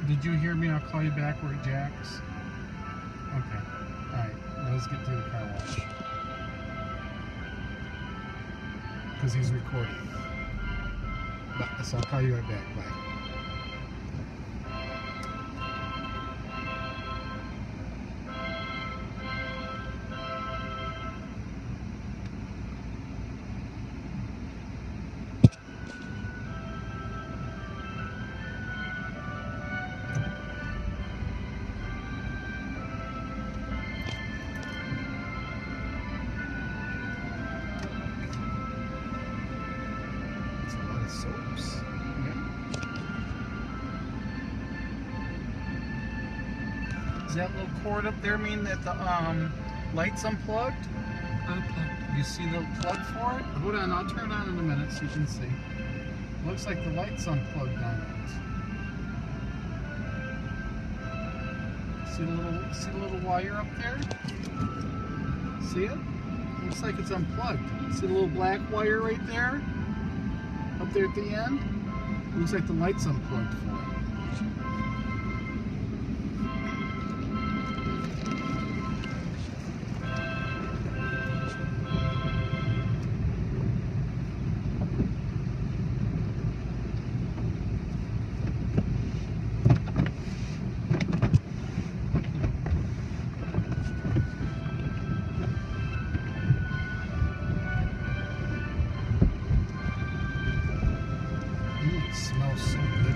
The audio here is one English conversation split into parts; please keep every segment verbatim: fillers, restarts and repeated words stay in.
Did you hear me? I'll call you back where it jacks. Okay. Alright, let's get to the car wash. Because he's recording. But, so I'll call you right back. Bye. Soaps. Yeah. Does that little cord up there mean that the um, light's unplugged? Unplugged. You see the plug for it? Hold on, I'll turn it on in a minute so you can see. Looks like the light's unplugged on it. See the little, see the little wire up there? See it? Looks like it's unplugged. See the little black wire right there? Up there at the end, looks like the light's unplugged for it. It smells so good.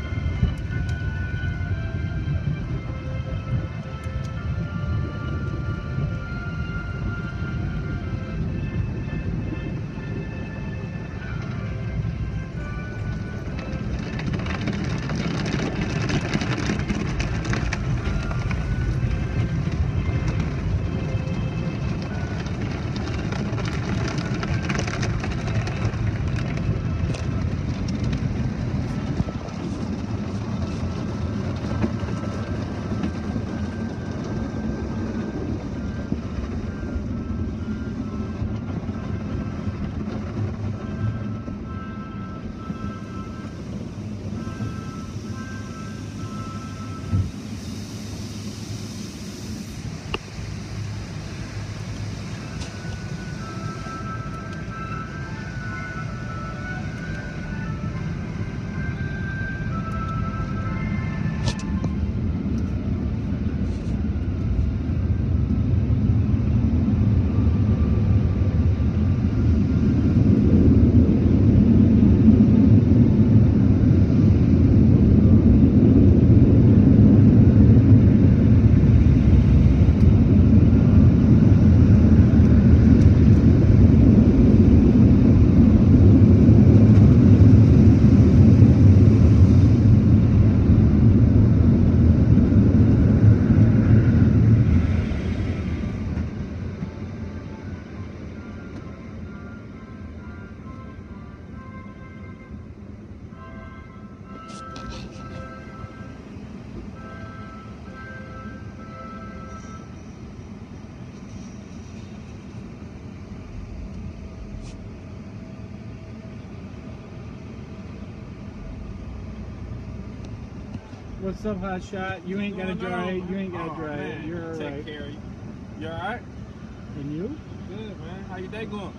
What's up, hot shot? You ain't gotta dry it. You ain't gotta dry it. You're alright. Take care of you. You alright? And you? Good, man. How your day going?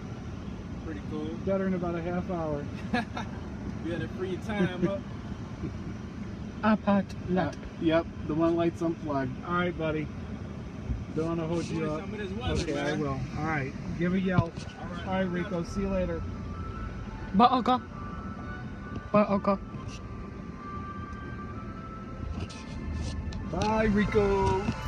Pretty cool. Better in about a half hour. You had a free time up. iPod light. Uh, yep, the one light's unplugged. Alright, buddy. Don't want to hold you up. Some of this weather, okay, man. I will. Alright, give a yell. Alright, Alright, Rico. See you later. Bye, Uncle. Bye, Uncle. Bye, Rico.